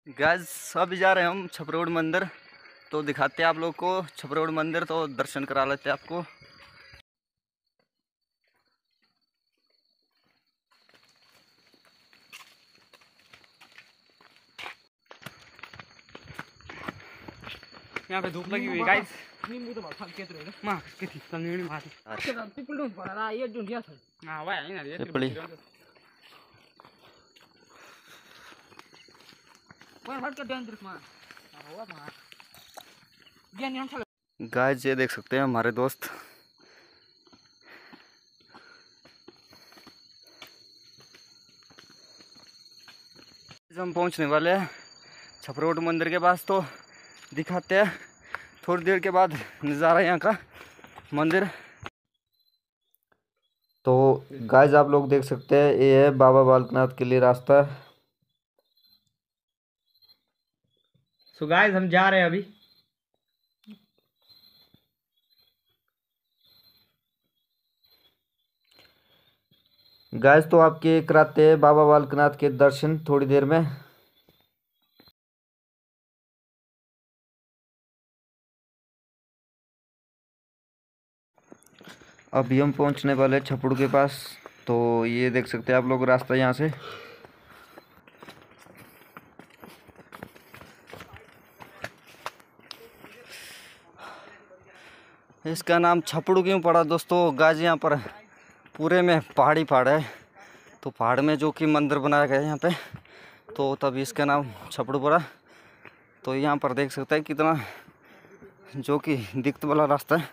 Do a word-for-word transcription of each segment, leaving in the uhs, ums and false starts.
Guys अभी जा रहे हैं हम छपरोड मंदिर, तो दिखाते हैं आप लोग को छपरोड मंदिर, तो दर्शन करा लेते हैं आपको। यहाँ पे धूप लगी हुई है गाइस। नींबू तो बहुत के तो मां कितनी कलनी मार अच्छा ट्रिपल डोज पड़ा रहा ये दुनिया था। हां वाह है ना ये ट्रिपल कोई हट के डेंजर मार हुआ मार ये नहीं हम। गाइस ये देख सकते हैं हमारे दोस्त हम पहुंचने वाले हैं छपरोड मंदिर के पास, तो दिखाते हैं थोड़ी देर के बाद नज़ारा यहाँ का मंदिर। तो गाइस आप लोग देख सकते हैं ये है बाबा बालकनाथ के लिए रास्ता। सो गाइस हम जा रहे हैं अभी। गाइस तो आपके कराते हैं बाबा बालकनाथ के दर्शन थोड़ी देर में। अभी हम पहुंचने वाले छपड़ के पास, तो ये देख सकते हैं आप लोग रास्ता यहाँ से। इसका नाम छपड़ क्यों पड़ा दोस्तों? गाइस यहाँ पर पूरे में पहाड़ी पहाड़ है, तो पहाड़ में जो कि मंदिर बनाया गया है यहाँ पे, तो तभी इसका नाम छपड़ पड़ा। तो यहाँ पर देख सकते हैं कितना जो कि दिक्कत वाला रास्ता है।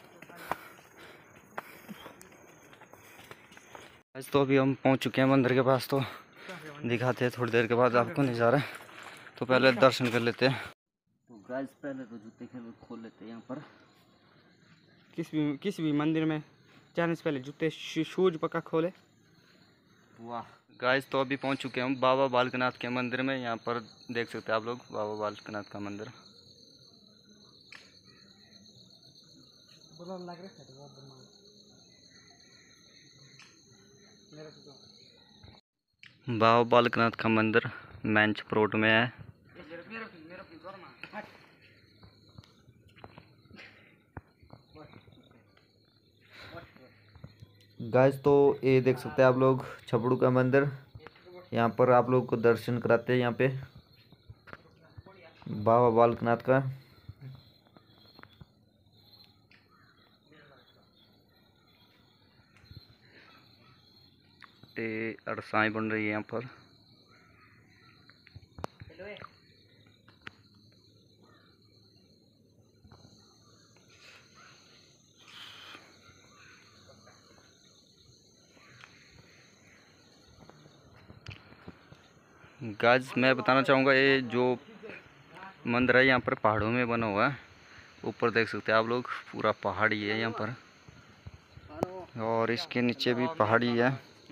आज तो अभी हम पहुँच चुके हैं मंदिर के पास, तो दिखाते हैं थोड़ी देर के बाद आपको नज़ारा। तो पहले दर्शन कर लेते हैं। तो गाइस पहले तो जूते खोल लेते हैं यहाँ पर। किसी भी किसी भी मंदिर में जाने से पहले जूते शूज पक्का खोले। वाह गाइस तो अभी पहुंच चुके हैं हम बाबा बालकनाथ के मंदिर में। यहाँ पर देख सकते हैं आप लोग बाबा बालकनाथ का मंदिर। बाबा बालकनाथ का मंदिर मेन छपरोट में है। गाइस तो ये देख सकते हैं आप लोग छपड़ू का मंदिर। यहाँ पर आप लोग को दर्शन कराते हैं यहाँ पे बाबा बालकनाथ का। ये अड़साई बन रही है यहाँ पर। गाइस मैं बताना चाहूँगा ये जो मंदिर है यहाँ पर पहाड़ों में बना हुआ है। ऊपर देख सकते हैं आप लोग पूरा पहाड़ी है यहाँ पर, और इसके नीचे भी पहाड़ी है।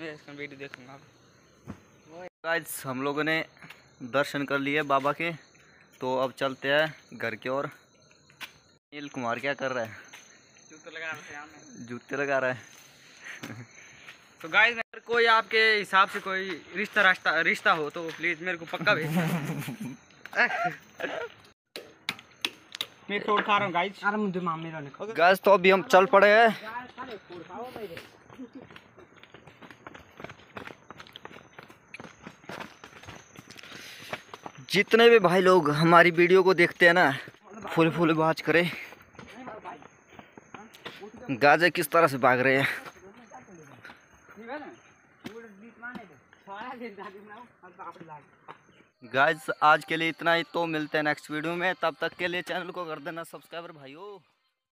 गाइस हम लोगों ने दर्शन कर लिए बाबा के, तो अब चलते हैं घर की ओर। नील कुमार क्या कर रहा है? जूते लगा रहा है। जूते लगा रहा है। तो गाइस अगर कोई आपके हिसाब से कोई रिश्ता रास्ता रिश्ता हो तो प्लीज मेरे को पक्का भेज। मैं छोड़ खा रहा हूँ गाइस। अरे मुझे माम मेरा नहीं। गाइस तो अभी हम चल पड़े हैं। जितने भी भाई लोग हमारी वीडियो को देखते हैं ना, फुल फुल बाज करे। गाजे किस तरह से भाग रहे हैं। गाइस आज के लिए इतना ही, तो मिलते हैं नेक्स्ट वीडियो में। तब तक के लिए चैनल को कर देना सब्सक्राइबर भाइयों।